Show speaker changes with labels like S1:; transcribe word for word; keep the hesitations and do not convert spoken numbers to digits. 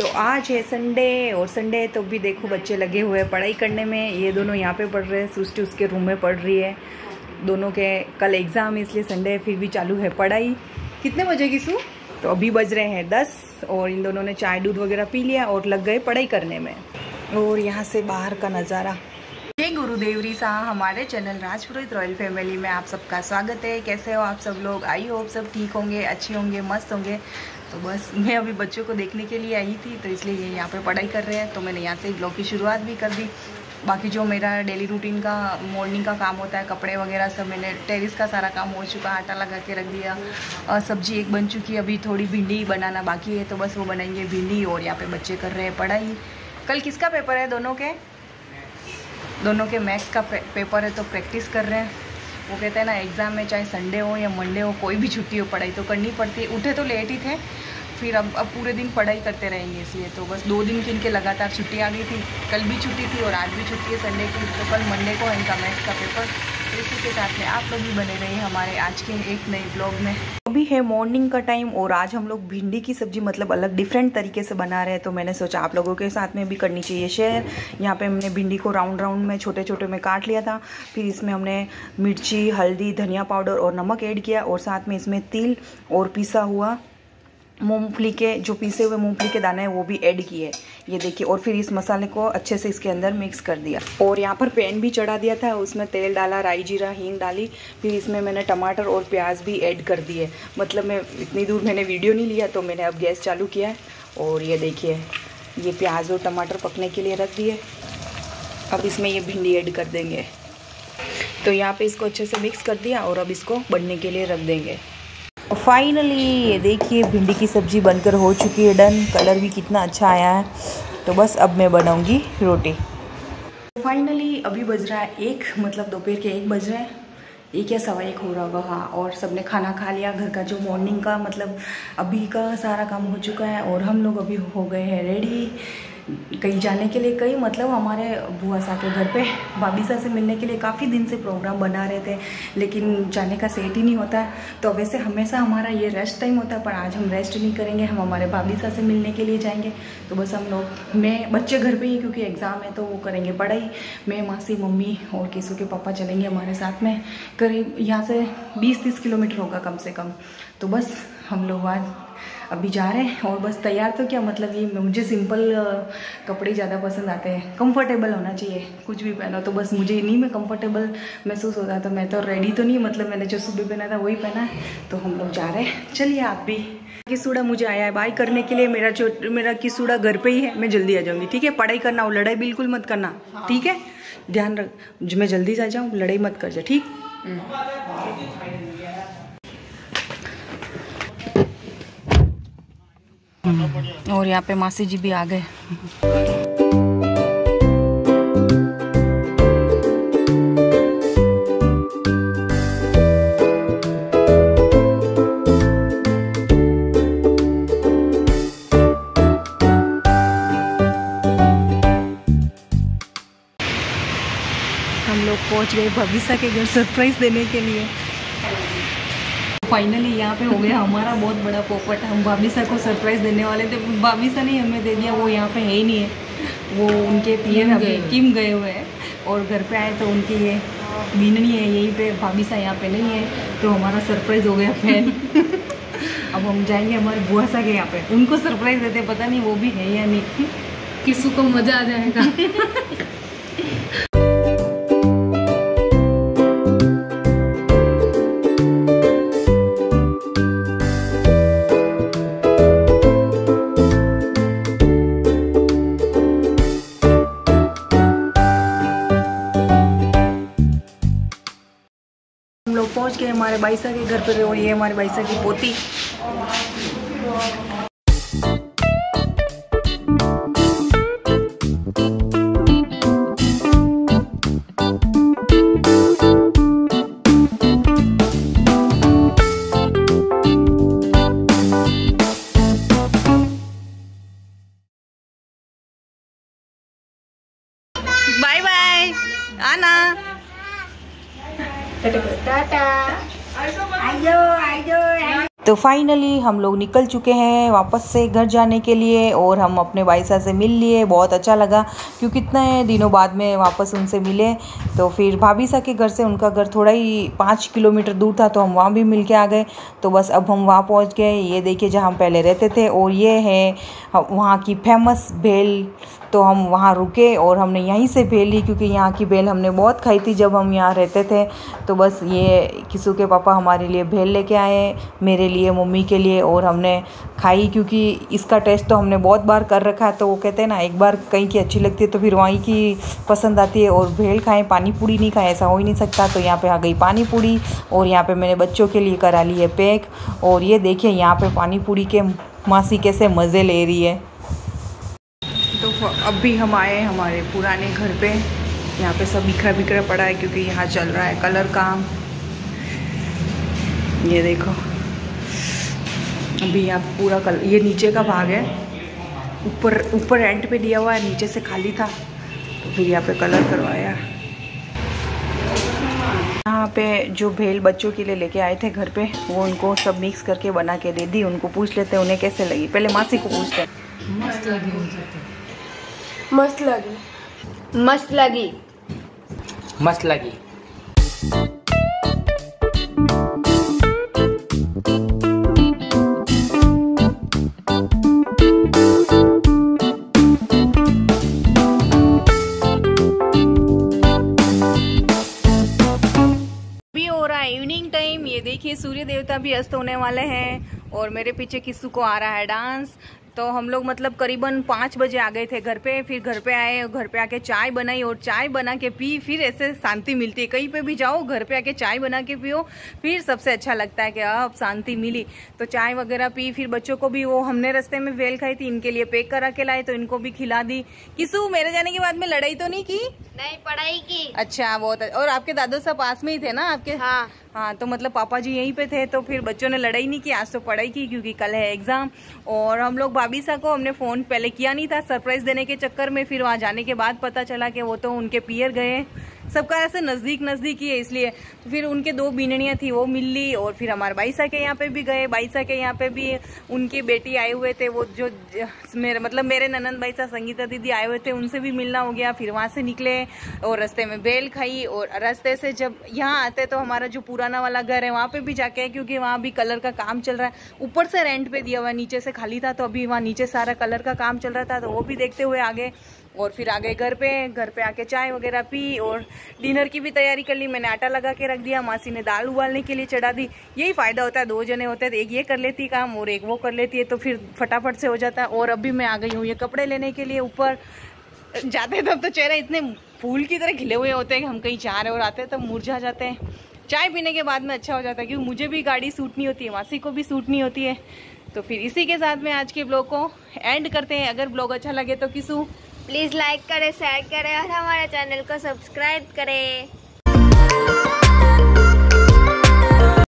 S1: तो आज है संडे और संडे तो भी देखो बच्चे लगे हुए हैं पढ़ाई करने में। ये दोनों यहाँ पे पढ़ रहे हैं, सृष्टि उसके रूम में पढ़ रही है। दोनों के कल एग्ज़ाम है इसलिए संडे है, फिर भी चालू है पढ़ाई। कितने बजे की सू? तो अभी बज रहे हैं दस और इन दोनों ने चाय दूध वगैरह पी लिया और लग गए पढ़ाई करने में। और यहाँ से बाहर का नज़ारा। जय गुरुदेव रीसा, हमारे चैनल राजपुरोहित रॉयल फैमिली में आप सबका स्वागत है। कैसे हो आप सब लोग? आई होप सब ठीक होंगे, अच्छे होंगे, मस्त होंगे। तो बस मैं अभी बच्चों को देखने के लिए आई थी, तो इसलिए ये यहाँ पे पढ़ाई कर रहे हैं, तो मैंने यहाँ से ब्लॉग की शुरुआत भी कर दी। बाकी जो मेरा डेली रूटीन का मॉर्निंग का काम होता है, कपड़े वगैरह सब मैंने टेरिस का सारा काम हो चुका, आटा लगा के रख दिया। और सब्जी एक बन चुकी है, अभी थोड़ी भिंडी बनाना बाकी है, तो बस वो बनाएंगे भिंडी। और यहाँ पे बच्चे कर रहे हैं पढ़ाई। कल किसका पेपर है? दोनों के दोनों के मैथ्स का पेपर है, तो प्रैक्टिस कर रहे हैं। वो कहते हैं ना, एग्ज़ाम में चाहे संडे हो या मंडे हो, कोई भी छुट्टी हो, पढ़ाई तो करनी पड़ती है। उठे तो लेट ही थे, फिर अब अब पूरे दिन पढ़ाई करते रहेंगे, इसलिए तो बस दो दिन की इनके लगातार छुट्टी आ गई थी। कल भी छुट्टी थी और आज भी छुट्टी है संडे की, तो कल मंडे को इनका मैथ्स का पेपर। तो इसी के साथ में आप लोग भी बने रहिए हमारे आज के एक नए ब्लॉग में। अभी है मॉर्निंग का टाइम और आज हम लोग भिंडी की सब्जी मतलब अलग डिफरेंट तरीके से बना रहे हैं, तो मैंने सोचा आप लोगों के साथ में भी करनी चाहिए शेयर। यहाँ पे हमने भिंडी को राउंड राउंड में छोटे छोटे में काट लिया था, फिर इसमें हमने मिर्ची, हल्दी, धनिया पाउडर और नमक ऐड किया, और साथ में इसमें तिल और पिसा हुआ मूंगफली के जो पीसे हुए मूंगफली के दाने हैं वो भी ऐड किए, ये देखिए। और फिर इस मसाले को अच्छे से इसके अंदर मिक्स कर दिया। और यहाँ पर पैन भी चढ़ा दिया था, उसमें तेल डाला, राई जीरा हींग डाली, फिर इसमें मैंने टमाटर और प्याज भी ऐड कर दिए। मतलब मैं इतनी दूर मैंने वीडियो नहीं लिया, तो मैंने अब गैस चालू किया है। और ये देखिए, ये प्याज और टमाटर पकने के लिए रख दिए। अब इसमें ये भिंडी ऐड कर देंगे। तो यहाँ पर इसको अच्छे से मिक्स कर दिया और अब इसको बनने के लिए रख देंगे। फाइनली ये देखिए भिंडी की सब्ज़ी बनकर हो चुकी है डन। कलर भी कितना अच्छा आया है। तो बस अब मैं बनाऊंगी रोटी। फाइनली अभी बज रहा है एक, मतलब दोपहर के एक बज रहे हैं, एक या सवा एक हो रहा होगा। हाँ, और सबने खाना खा लिया। घर का जो मॉर्निंग का मतलब अभी का सारा काम हो चुका है और हम लोग अभी हो गए हैं रेडी कहीं जाने के लिए। कहीं मतलब हमारे बुआ सा के घर पे भाभी सा से मिलने के लिए काफ़ी दिन से प्रोग्राम बना रहे थे, लेकिन जाने का सेट ही नहीं होता है। तो वैसे हमेशा हमारा ये रेस्ट टाइम होता है, पर आज हम रेस्ट नहीं करेंगे, हम हमारे भाभी सा से मिलने के लिए जाएंगे। तो बस हम लोग, मैं बच्चे घर पे ही क्योंकि एग्ज़ाम है तो वो करेंगे पढ़ाई। मैं, मासी, मम्मी और किसू के पापा चलेंगे हमारे साथ में। करीब यहाँ से बीस तीस किलोमीटर होगा कम से कम। तो बस हम लोग आज अभी जा रहे हैं। और बस तैयार तो क्या, मतलब ये मुझे सिंपल कपड़े ज़्यादा पसंद आते हैं, कंफर्टेबल होना चाहिए, कुछ भी पहनो तो बस मुझे नहीं में कंफर्टेबल महसूस होता है। तो मैं तो रेडी तो नहीं, मतलब मैंने जो सुबह पहना था वही पहना है। तो हम लोग जा रहे हैं, चलिए आप भी। किसूड़ा मुझे आया है बाय करने के लिए। मेरा जो मेरा किसूड़ा घर पे ही है, मैं जल्दी आ जाऊँगी, ठीक है? पढ़ाई करना और लड़ाई बिल्कुल मत करना, ठीक है? ध्यान रख, मैं जल्दी आ जाऊँ, लड़ाई मत कर जा, ठीक? और यहाँ पे मासी जी भी आ गए। हम लोग पहुँच गए भविष्य के घर सरप्राइज देने के लिए। फाइनली यहाँ पे हो गया हमारा बहुत बड़ा पोपट। हम भाभीसा को सरप्राइज देने वाले थे, भाभीसा ने हमें दे दिया। वो यहाँ पे है ही नहीं है, वो उनके पीएम अभी किम गए हुए हैं। और घर पे आए तो उनकी ये बीननी है यहीं पे, भाभीसा यहाँ पे नहीं है, तो हमारा सरप्राइज हो गया फैन। अब हम जाएंगे हमारे बुआ सा के यहाँ पे, उनको सरप्राइज देते, पता नहीं वो भी है या नहीं।
S2: किसू को मजा आ जाएगा।
S1: पहुंच गए हमारे बाईसा के घर पर, और ये हमारे बाईसा की पोती। बाय बाय, आना। टाटा। आइयो आइयो। तो फाइनली हम लोग निकल चुके हैं वापस से घर जाने के लिए और हम अपने भाई साहब से मिल लिए। बहुत अच्छा लगा क्योंकि कितने दिनों बाद में वापस उनसे मिले। तो फिर भाभी साहब के घर से उनका घर थोड़ा ही पाँच किलोमीटर दूर था, तो हम वहाँ भी मिल के आ गए। तो बस अब हम वहाँ पहुँच गए। ये देखिए जहाँ हम पहले रहते थे, और ये है वहाँ की फेमस भेल। तो हम वहाँ रुके और हमने यहीं से भेल ली, क्योंकि यहाँ की भेल हमने बहुत खाई थी जब हम यहाँ रहते थे। तो बस ये किसू के पापा हमारे लिए भेल लेके आए, मेरे लिए, मम्मी के लिए, और हमने खाई। क्योंकि इसका टेस्ट तो हमने बहुत बार कर रखा है, तो वो कहते हैं ना, एक बार कहीं की अच्छी लगती है तो फिर वहीं की पसंद आती है। और भेल खाएं, पानी पूड़ी नहीं खाएं, ऐसा हो ही नहीं सकता। तो यहाँ पे आ गई पानी पूड़ी, और यहाँ पे मैंने बच्चों के लिए करा ली है पैक। और ये देखिए यहाँ पे पानी पूड़ी के मासी कैसे मज़े ले रही है। तो अब भी हम आए हमारे पुराने घर पे। यहाँ पे सब बिखरा बिखरा पड़ा है, क्योंकि यहाँ चल रहा है कलर काम। ये देखो अभी यहाँ पूरा कलर, ये नीचे का भाग है, ऊपर ऊपर रेंट पे दिया हुआ है, नीचे से खाली था, तो फिर यहाँ पे कलर करवाया। यहाँ पे जो भेल बच्चों के लिए लेके आए थे घर पे, वो उनको सब मिक्स करके बना के दे दी। उनको पूछ लेते हैं उन्हें कैसे लगी, पहले मासी को पूछते हैं।
S2: मस्त लगी
S3: मस्त लगी मस्त लगी
S4: मस्त लगी।
S1: भी हो रहा है इवनिंग टाइम। ये देखिए सूर्य देवता भी अस्त होने वाले हैं, और मेरे पीछे किसू को आ रहा है डांस। तो हम लोग मतलब करीबन पाँच बजे आ गए थे घर पे। फिर घर पे आए, घर पे आके चाय बनाई, और चाय बना के पी, फिर ऐसे शांति मिलती है। कहीं पे भी जाओ, घर पे आके चाय बना के पियो, फिर सबसे अच्छा लगता है कि अब शांति मिली। तो चाय वगैरह पी, फिर बच्चों को भी वो हमने रास्ते में वेल खाई थी, इनके लिए पैक करा के लाए, तो इनको भी खिला दी। किसू मेरे जाने के बाद में लड़ाई तो नहीं की?
S3: नहीं, पढ़ाई की।
S1: अच्छा, बहुत। और आपके दादू साहब पास में ही थे ना आपके?
S3: हाँ
S1: हाँ, तो मतलब पापा जी यहीं पे थे, तो फिर बच्चों ने लड़ाई नहीं की, आज तो पढ़ाई की, क्योंकि कल है एग्जाम। और हम लोग भाभी साहब को हमने फोन पहले किया नहीं था, सरप्राइज देने के चक्कर में। फिर वहाँ जाने के बाद पता चला कि वो तो उनके पियर गए। सबका ऐसे नजदीक नजदीक ही है, इसलिए तो फिर उनके दो बीननियाँ थी, वो मिल ली। और फिर हमारे भाई साहब के यहाँ पे भी गए। भाई साहब के यहाँ पे भी उनकी बेटी आए हुए थे, वो जो मेरे मतलब मेरे ननंद भाई साहब संगीता दीदी आए हुए थे, उनसे भी मिलना हो गया। फिर वहाँ से निकले और रास्ते में बेल खाई, और रास्ते से जब यहाँ आते तो हमारा जो पुराना वाला घर है वहाँ पे भी जाके, क्योंकि वहाँ भी कलर का काम चल रहा है। ऊपर से रेंट पे दिया हुआ, नीचे से खाली था, तो अभी वहाँ नीचे सारा कलर का काम चल रहा था, तो वो भी देखते हुए आगे। और फिर आ गए घर पे। घर पे आके चाय वगैरह पी, और डिनर की भी तैयारी कर ली। मैंने आटा लगा के रख दिया, मासी ने दाल उबालने के लिए चढ़ा दी। यही फायदा होता है, दो जने होते हैं तो एक ये कर लेती काम और एक वो कर लेती है, तो फिर फटाफट से हो जाता है। और अभी मैं आ गई हूँ ये कपड़े लेने के लिए ऊपर। जाते तब तो चेहरे इतने फूल की तरह खिले हुए होते हैं कि हम कहीं जा रहे, और आते तब मुरझा जाते हैं। चाय पीने के बाद में अच्छा हो जाता है, क्योंकि मुझे भी गाड़ी सूट नहीं होती है, मासी को भी सूट नहीं होती है। तो फिर इसी के साथ में आज के ब्लॉग को एंड करते हैं। अगर ब्लॉग अच्छा लगे तो किसू
S3: प्लीज लाइक करें, शेयर करें और हमारे चैनल को सब्सक्राइब करें।